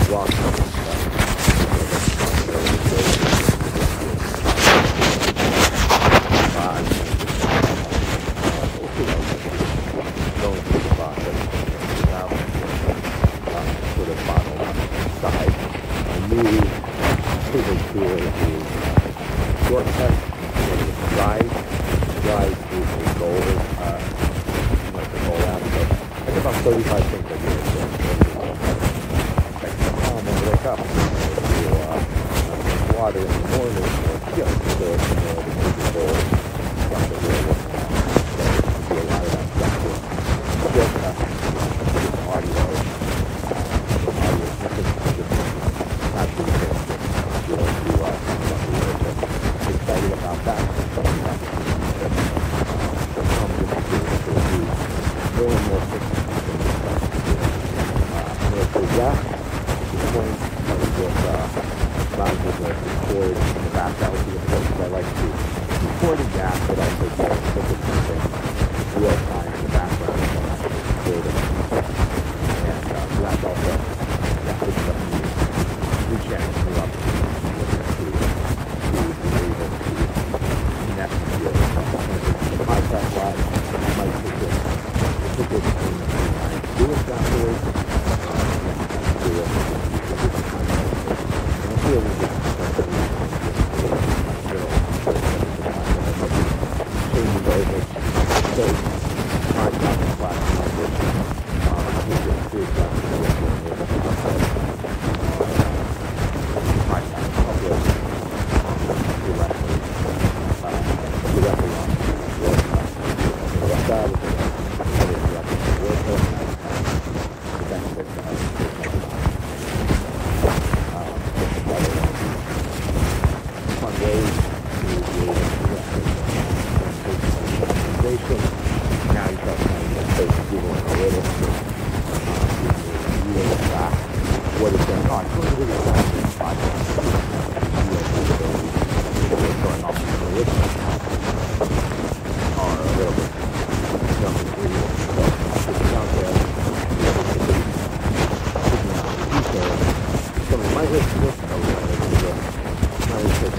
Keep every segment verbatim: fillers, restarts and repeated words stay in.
walk. Going through the process now, um, sort of bottle side. And me, pretty cool is shortcut, rise, rise is the goal, uh, like the goal out. So I think about thirty-five things I do. So, like, um, when I wake up, I do uh, water in the morning, or just the, you know, the major goal, stuff that we're working on. So, do a lot of that stuff. Just uh, just audio, uh, the audio, just actually you know, to uh, I'm excited about that. Um, just to do more and more things. Uh, I'm going to say yeah, at this point, I was just uh, not just uh, record in the background to the point because I like to record in gas, but also do something real time in the background. And uh, so that's also, yeah, it's a new, new channel, new opportunity to, to be able to connect with you. The podcast live, I might take it, take it in my doing afterwards. Um, yeah, do it. And I feel like it's changing over. So, podcast platform, which um, I think it's pretty exactly what we're doing here. Podcast public, directly, uh, directly on the website, the website, the benefits of um, fun ways to be able to organization. Now you start trying to get Facebook, Google Analytics, um, really track what is going on. It's really really fast in podcasts. What's going on in the list are a little bit jumping through it. So it's out there. Figuring out the details. Some of my list list I was going to do my list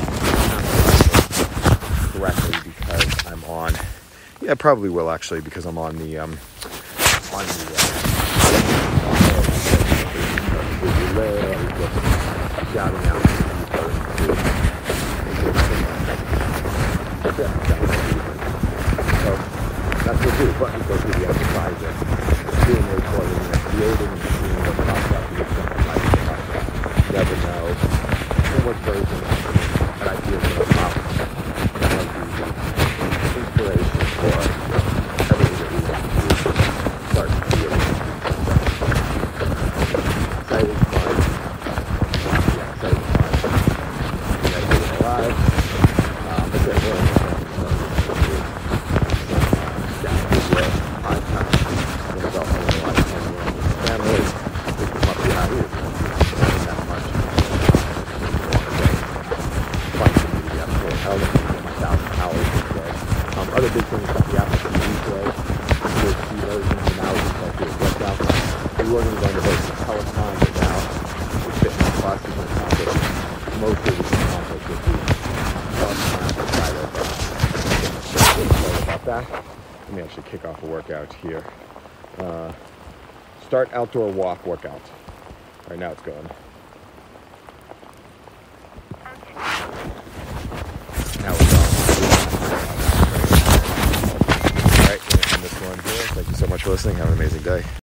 correctly because I'm on. Yeah, I probably will actually because I'm on the um, on the uh, shouting out to people. So that's what we do. But we go through the exercise of doing the recording and creating and seeing what podcast is going to like. You never know so much version that I feel is going to pop. Inspiration for everything that we want to do. Start creating. Excited, fun. Yeah, excited, fun. We got to do it live. Um, but yeah, we're in the yeah, video, podcast. We're going to go home and watch family. We can pop you out here. Not that much. Fun to me to be able to help my thousand hours a day. Um, other big things like the Apple replay, the key versions, and now we can do a workout. We were going to go to both Peloton, but now with fitness classes and accomplish most of the accomplish with the Peloton side of uh, fitness. About that. Let me actually kick off a workout here. Uh, start outdoor walk workout. Right now it's going. Now it's on. All right, we're going to end this one here. Thank you so much for listening. Have an amazing day.